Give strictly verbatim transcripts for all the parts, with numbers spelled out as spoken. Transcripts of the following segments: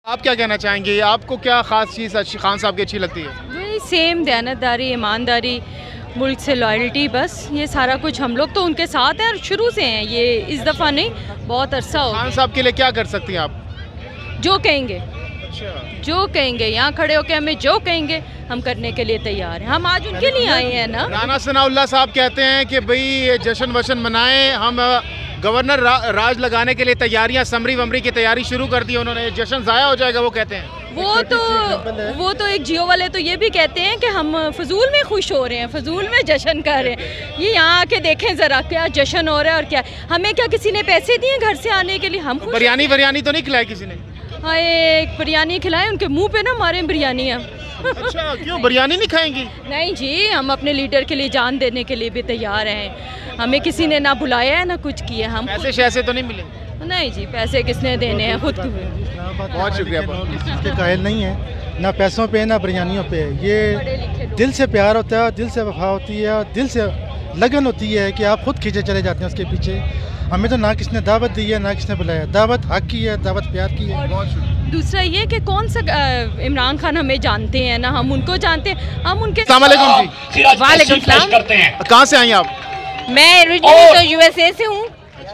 आप क्या कहना चाहेंगे, आपको क्या ख़ास चीज़ अच्छी खान साहब की अच्छी लगती है? वही सेम दयानतदारी, ईमानदारी, मुल्क से लॉयल्टी, बस ये सारा कुछ हम लोग तो उनके साथ हैं और शुरू से हैं। ये इस दफ़ा नहीं, बहुत अरसा हो। खान साहब के लिए क्या कर सकती हैं आप? जो कहेंगे जो कहेंगे यहाँ खड़े होकर हमें जो कहेंगे हम करने के लिए तैयार हैं। हम आज उनके लिए आए हैं ना। राना सनाउल्लाह साहब कहते हैं कि भाई जश्न वशन मनाएं, हम गवर्नर रा, राज लगाने के लिए तैयारियां, समरी वमरी की तैयारी शुरू कर दी उन्होंने, जश्न ज़ाया हो जाएगा वो कहते हैं। वो तो वो तो एक जियो वाले तो ये भी कहते हैं कि हम फजूल में खुश हो रहे हैं, फजूल में जश्न कर रहे हैं। ये यहाँ आके देखें ज़रा क्या जश्न हो रहा है और क्या हमें क्या किसी ने पैसे दिए घर से आने के लिए? हम बिरयानी बिरयानी तो नहीं खिलाई किसी ने? हाँ, एक बिरयानी खिलाए, उनके मुंह पे ना मारे बिरयानी हम। अच्छा, क्यों बिरयानी नहीं खाएंगी? नहीं जी, हम अपने लीडर के लिए जान देने के लिए भी तैयार हैं। हमें किसी ने ना बुलाया है ना कुछ किया। हम पैसे शैसे तो नहीं मिले? नहीं जी, पैसे किसने देने हैं, खुद को। बहुत शुक्रिया। इसके कायल नहीं है, ना पैसों पे ना बिरयानियों पे। ये दिल से प्यार होता है, दिल से वफा होती है, दिल से लगन होती है कि आप खुद खींचे चले जाते हैं उसके पीछे। हमें तो ना किसने दावत दी है ना किसने बुलाया। दावत हक की है, दावत प्यार की है। दूसरा ये कि कौन सा इमरान खान हमें जानते हैं ना हम उनको जानते हैं। हम उनके वालेकुम जी। वालेकुम सलाम। कहाँ से आई आप? मैं ओरिजिनली तो यूएसए से हूँ,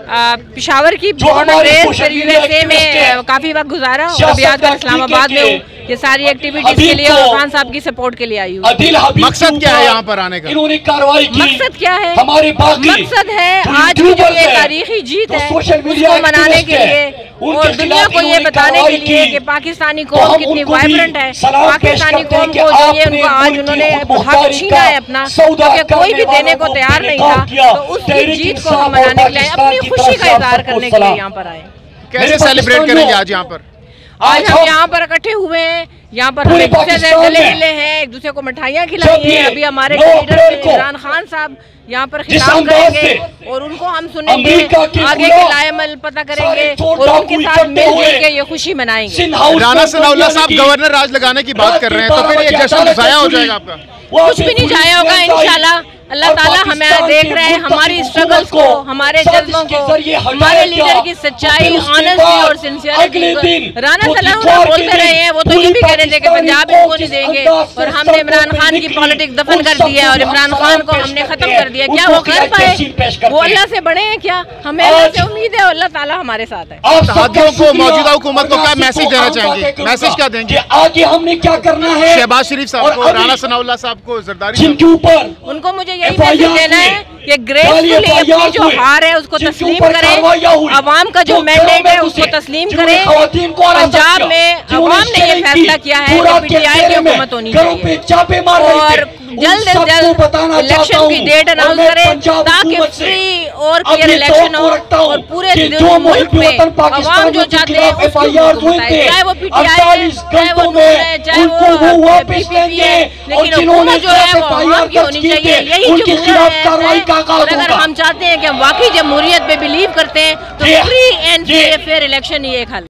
पिशावर की बॉर्न रेस, फिर यूएसए में काफी वक्त गुजारा और अभी आजकल इस्लामाबाद में हूँ। ये सारी एक्टिविटीज के लिए और खान साहब की सपोर्ट के लिए आई हूँ। मकसद क्या है यहाँ पर आने का? इन्होंने कार्रवाई की। मकसद क्या है? हमारे मकसद है आज की जो ये तारीखी जीत है उसको मनाने के लिए और दुनिया को ये बताने के लिए कि पाकिस्तानी कौम कितनी वाइब्रेंट है। पाकिस्तानी कौम को जो ये उनको आज उन्होंने हक छीना है अपना, क्योंकि कोई भी देने को तैयार नहीं था, तो उस जीत को हम मनाने के लिए, अपनी खुशी का इजहार करने के लिए यहाँ पर आए। कैसे सेलिब्रेट करेंगे आज यहाँ पर? आज हम यहाँ पर इकट्ठे हुए हैं, यहाँ पर हम एक दूसरे से गले मिले हैं, एक दूसरे को मिठाइयाँ खिलाई हैं। अभी हमारे लीडर इमरान खान साहब यहाँ पर खिताब करेंगे और उनको हम सुनेंगे, आगे के लाएमल पता करेंगे और उनके साथ मिलकर के ये खुशी मनाएंगे। राना सनाउल्लाह साहब गवर्नर राज लगाने की बात कर रहे हैं, तो फिर ये जश्न ज़ाया हो जाएगा आपका? कुछ भी नहीं जाया होगा इंशाल्लाह। अल्लाह ताला हमें देख रहे हैं, हमारी स्ट्रगल्स को, हमारे जज्बों को, हमारे लीडर की सच्चाई, ऑनेस्टी और सिंसियरिटी। राना सलाम बोलते रहे हैं, वो तो ये भी कह रहे थे कि पंजाब इनको नहीं देंगे और हमने इमरान खान की पॉलिटिक्स दफन कर दिया और इमरान खान को हमने खत्म कर दिया। क्या वो कर पाए? वो अल्लाह से बड़े हैं क्या? हमें अल्लाह से उम्मीद है, अल्लाह ताला हमारे साथ है। साथियों को, मौजूदा हुकूमत को क्या मैसेज देना चाहेंगे? मैसेज क्या देंगे? आगे हमने क्या करना है? शहबाज शरीफ साहब को, राना सनाउल्लाह साहब को, जरदारी जिनके ऊपर उनको मुझे यही मैसेज देना है कि ग्रेसफुली अपनी जो हार है उसको तस्लीम करें, अवाम का जो मैंडेट है उसको तस्लीम करें। पंजाब में अवाम ने ये फैसला किया है कि पीटीआई की हुकूमत होनी चाहिए और जल्द से जल्द इलेक्शन की डेट अनाउंस करें ताकि फ्री और क्लियर इलेक्शन हो और पूरे मुल्क में अवाम जो चाहते हैं उसको बताए, चाहे वो पीटीआई है, चाहे वो नून है, चाहे वो बीपीपी है, लेकिन हुकूमत जो है वो अवाम की होनी चाहिए। यही जमहूरियत है और अगर हम चाहते हैं कि हम वाकई जमहूरियत पे बिलीव करते हैं तो फ्री एंड फेयर इलेक्शन ही एक हल।